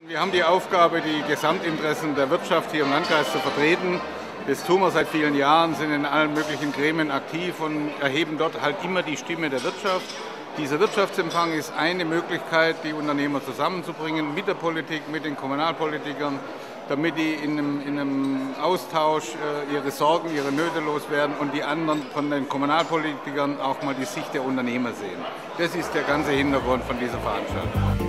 Wir haben die Aufgabe, die Gesamtinteressen der Wirtschaft hier im Landkreis zu vertreten. Das tun wir seit vielen Jahren, sind in allen möglichen Gremien aktiv und erheben dort halt immer die Stimme der Wirtschaft. Dieser Wirtschaftsempfang ist eine Möglichkeit, die Unternehmer zusammenzubringen mit der Politik, mit den Kommunalpolitikern, damit die in einem Austausch ihre Sorgen, ihre Nöte loswerden und die anderen von den Kommunalpolitikern auch mal die Sicht der Unternehmer sehen. Das ist der ganze Hintergrund von dieser Veranstaltung.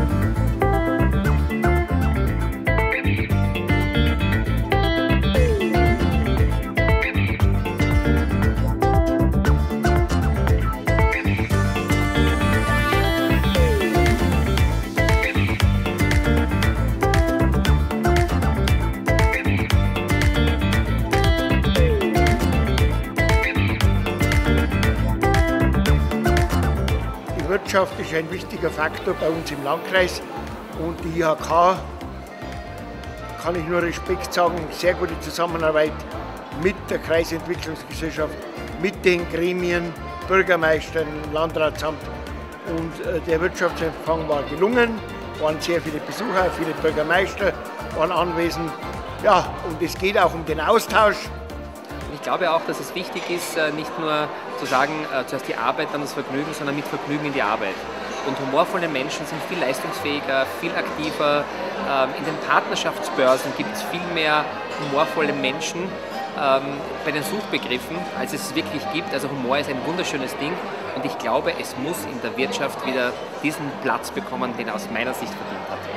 Die Wirtschaft ist ein wichtiger Faktor bei uns im Landkreis und die IHK, kann ich nur Respekt sagen, sehr gute Zusammenarbeit mit der Kreisentwicklungsgesellschaft, mit den Gremien, Bürgermeistern, Landratsamt und der Wirtschaftsempfang war gelungen, waren sehr viele Besucher, viele Bürgermeister waren anwesend. Ja, und es geht auch um den Austausch. Ich glaube auch, dass es wichtig ist, nicht nur zu sagen, zuerst die Arbeit, dann das Vergnügen, sondern mit Vergnügen in die Arbeit. Und humorvolle Menschen sind viel leistungsfähiger, viel aktiver. In den Partnerschaftsbörsen gibt es viel mehr humorvolle Menschen bei den Suchbegriffen, als es wirklich gibt. Also Humor ist ein wunderschönes Ding und ich glaube, es muss in der Wirtschaft wieder diesen Platz bekommen, den er aus meiner Sicht verdient hat.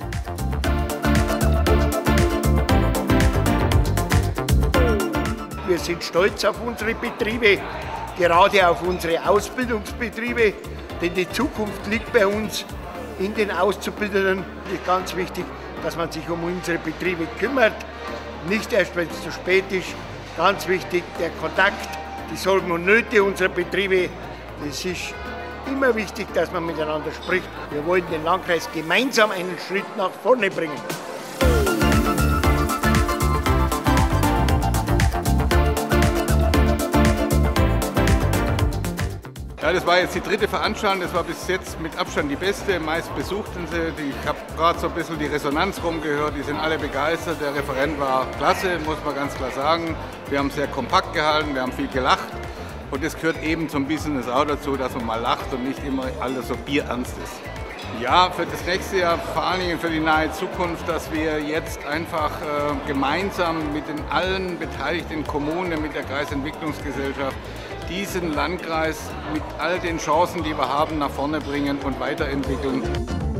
Wir sind stolz auf unsere Betriebe, gerade auf unsere Ausbildungsbetriebe, denn die Zukunft liegt bei uns in den Auszubildenden. Es ist ganz wichtig, dass man sich um unsere Betriebe kümmert, nicht erst, wenn es zu spät ist. Ganz wichtig, der Kontakt, die Sorgen und Nöte unserer Betriebe. Es ist immer wichtig, dass man miteinander spricht. Wir wollen den Landkreis gemeinsam einen Schritt nach vorne bringen. Ja, das war jetzt die dritte Veranstaltung, das war bis jetzt mit Abstand die beste, meistbesuchteste. Ich habe gerade so ein bisschen die Resonanz rumgehört, die sind alle begeistert. Der Referent war klasse, muss man ganz klar sagen. Wir haben sehr kompakt gehalten, wir haben viel gelacht und das gehört eben zum Business auch dazu, dass man mal lacht und nicht immer alles so bierernst ist. Ja, für das nächste Jahr, vor allen Dingen für die nahe Zukunft, dass wir jetzt einfach gemeinsam mit den allen beteiligten Kommunen, mit der Kreisentwicklungsgesellschaft, diesen Landkreis mit all den Chancen, die wir haben, nach vorne bringen und weiterentwickeln.